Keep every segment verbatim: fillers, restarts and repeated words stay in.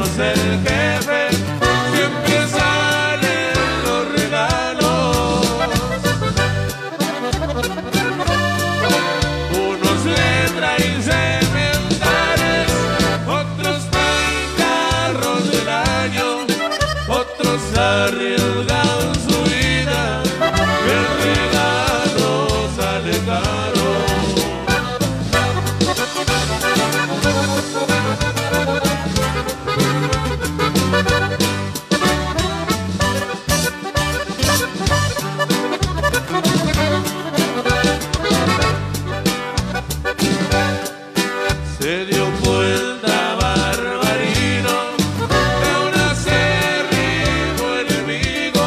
cumpleaños el jefe, siempre salen los regalos. Unos le traen cementales, otros traen carros del año, otros arriesgan su vida, el regalo sale caro. Se dio vuelta Barbarino, de una acérrimo enemigo.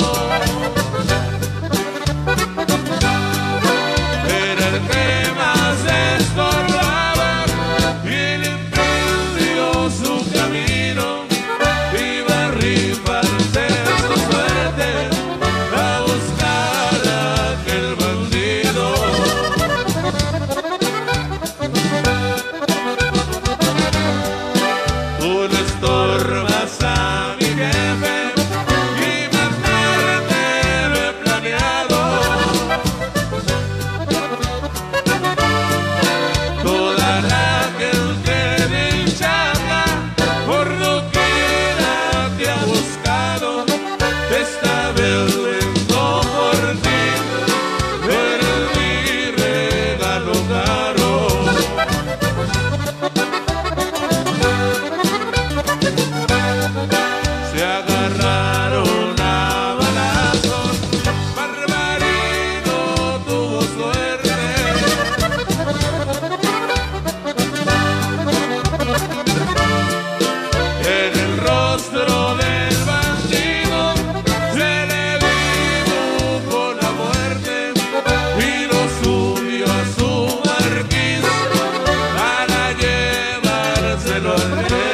Era el que más estorbaba y le impidió su camino. Iba a rifarse su suerte a buscar a aquel bandido. Tú le estorbas a mi jefe y matarte lo he planeado. Toda la gente del Changa por lo quiera te ha buscado. Esta vez vengo por ti, eres mi regalo caro. Se agarraron a balazos, Barbarino tuvo suerte. En el rostro del bandido se le dibujó la muerte y lo subió a su marquís para llevárselo al jefe.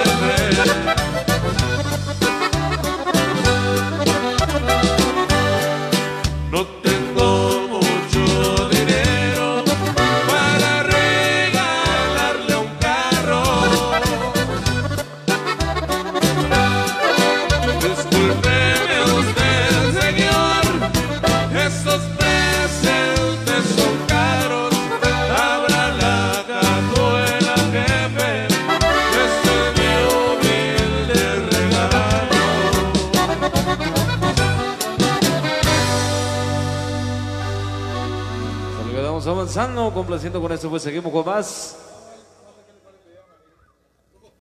No tengo mucho dinero para regalarle un carro. Discúlpeme usted, señor, estos presentes son caros. Abra la cajuela, jefe, este es mi humilde regalo. Saludamos avanzando, complaciendo con esto, pues seguimos con más.